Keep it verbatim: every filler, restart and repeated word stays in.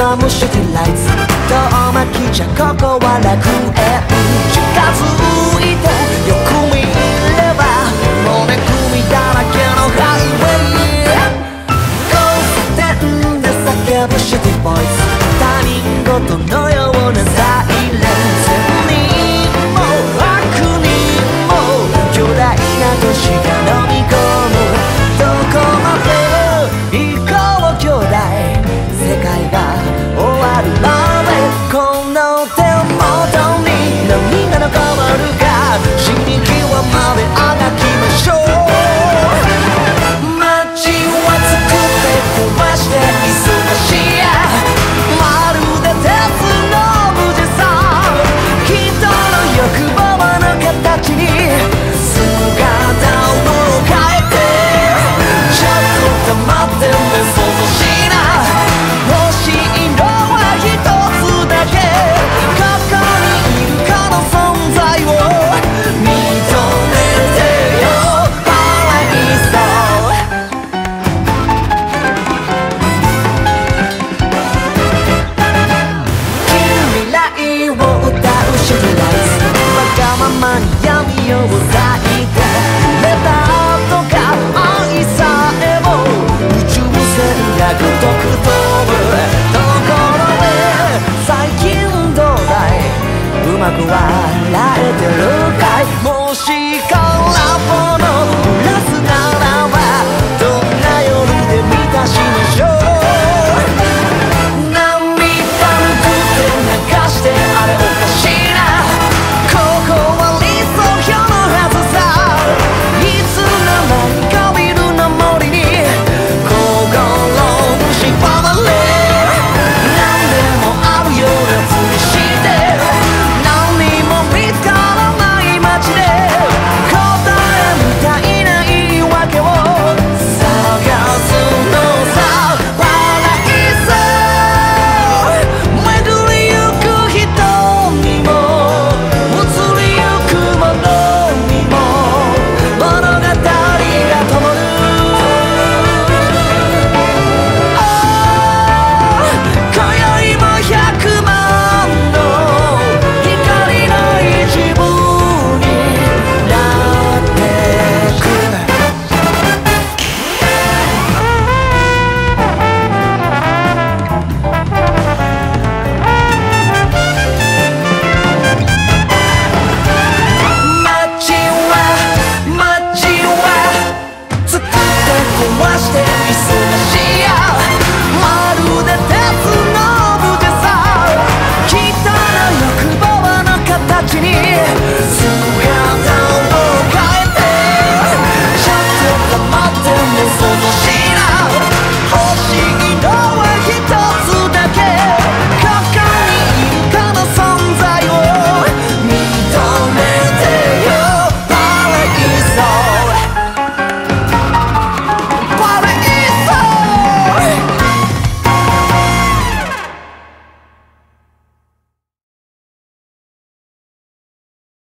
マムシティライツ遠巻きじゃここは楽園近づいてよく見れば骨組みだらけのハイウェイ交差点で叫ぶシティボーイズ他人事のようなサイレン善人も悪人も巨大な都市が飲み込むどこまで行こう兄弟世界が終わるまでこの手元に何が残るか死に際まであがきましょう街は作って壊して忙しいまるで鉄の無地さ人の欲望の形に姿を変えてちょっと黙ってね想像しな欲しいのは一つだけここにいるこの存在を認めてよかわいそう未来を歌うシティライツわがままに闇を咲いてメタとか愛さえも宇宙船がごとく飛ぶところへ最近どうだいうまく笑えてるかいもしか